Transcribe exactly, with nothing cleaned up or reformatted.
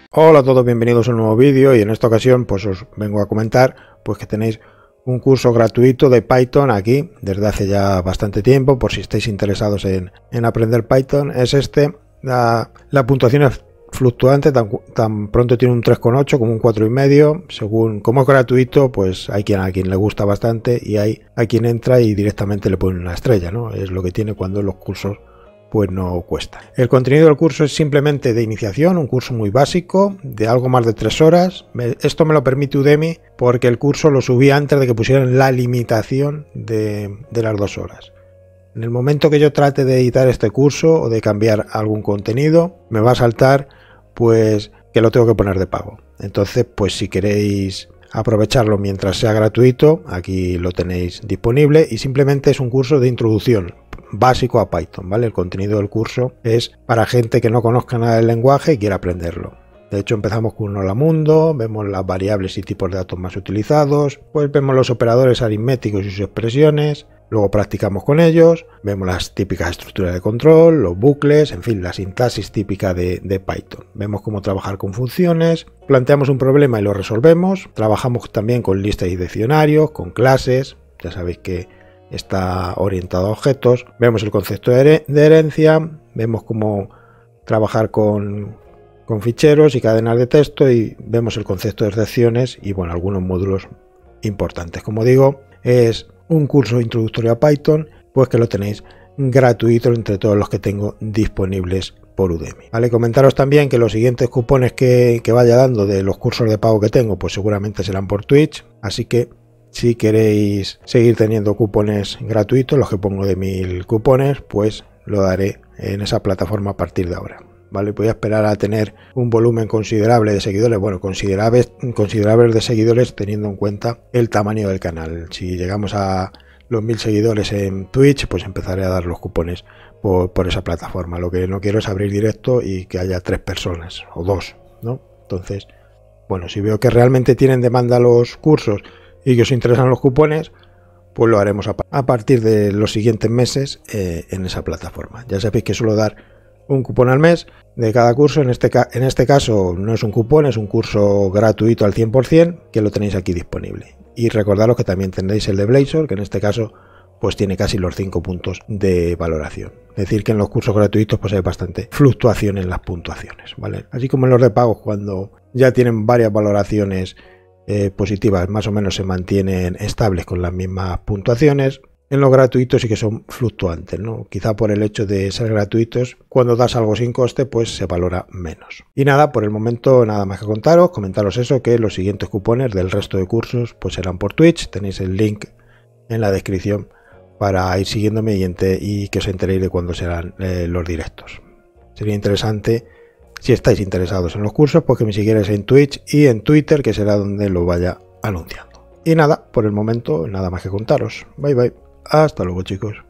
Hola a todos, bienvenidos a un nuevo vídeo y en esta ocasión pues os vengo a comentar pues que tenéis un curso gratuito de Python aquí desde hace ya bastante tiempo, por si estáis interesados en, en aprender Python. Es este, la, la puntuación es fluctuante, tan, tan pronto tiene un tres coma ocho como un cuatro coma cinco, según como es gratuito pues hay quien a quien le gusta bastante y hay a quien entra y directamente le pone una estrella, ¿no? Es lo que tiene cuando los cursos pues no cuesta. El contenido del curso es simplemente de iniciación, un curso muy básico, de algo más de tres horas. Esto me lo permite Udemy porque el curso lo subí antes de que pusieran la limitación de, de las dos horas. En el momento que yo trate de editar este curso o de cambiar algún contenido, me va a saltar pues que lo tengo que poner de pago. Entonces, pues si queréis aprovecharlo mientras sea gratuito, aquí lo tenéis disponible y simplemente es un curso de introducción básico a Python, ¿vale? El contenido del curso es para gente que no conozca nada del lenguaje y quiera aprenderlo. De hecho, empezamos con un hola mundo, vemos las variables y tipos de datos más utilizados, pues vemos los operadores aritméticos y sus expresiones, luego practicamos con ellos, vemos las típicas estructuras de control, los bucles, en fin, la sintaxis típica de, de Python. Vemos cómo trabajar con funciones, planteamos un problema y lo resolvemos, trabajamos también con listas y diccionarios, con clases, ya sabéis que está orientado a objetos, vemos el concepto de herencia, vemos cómo trabajar con, con ficheros y cadenas de texto y vemos el concepto de excepciones y bueno, algunos módulos importantes. Como digo, es un curso introductorio a Python, pues que lo tenéis gratuito entre todos los que tengo disponibles por Udemy. Vale, comentaros también que los siguientes cupones que, que vaya dando de los cursos de pago que tengo, pues seguramente serán por Twitch, así que si queréis seguir teniendo cupones gratuitos, los que pongo de mil cupones, pues lo daré en esa plataforma a partir de ahora. Vale, voy a esperar a tener un volumen considerable de seguidores, bueno, considerables, considerables de seguidores teniendo en cuenta el tamaño del canal. Si llegamos a los mil seguidores en Twitch, pues empezaré a dar los cupones por, por esa plataforma. Lo que no quiero es abrir directo y que haya tres personas o dos, ¿no? Entonces, bueno, si veo que realmente tienen demanda los cursos y que os interesan los cupones, pues lo haremos a, a partir de los siguientes meses eh, en esa plataforma. Ya sabéis que suelo dar un cupón al mes de cada curso. En este, en este caso no es un cupón, es un curso gratuito al cien por cien que lo tenéis aquí disponible. Y recordaros que también tendréis el de Blazor, que en este caso pues tiene casi los cinco puntos de valoración. Es decir, que en los cursos gratuitos pues hay bastante fluctuación en las puntuaciones, ¿vale? Así como en los de pago, cuando ya tienen varias valoraciones Eh, positivas, más o menos se mantienen estables con las mismas puntuaciones. En los gratuitos sí que son fluctuantes, ¿no? Quizá por el hecho de ser gratuitos, cuando das algo sin coste, pues se valora menos. Y nada, por el momento nada más que contaros, comentaros eso, que los siguientes cupones del resto de cursos pues serán por Twitch. Tenéis el link en la descripción para ir siguiéndome y, y que os enteréis de cuándo serán eh, los directos. Sería interesante, si estáis interesados en los cursos, pues que me siguierais en Twitch y en Twitter, que será donde lo vaya anunciando. Y nada, por el momento, nada más que contaros. Bye bye. Hasta luego, chicos.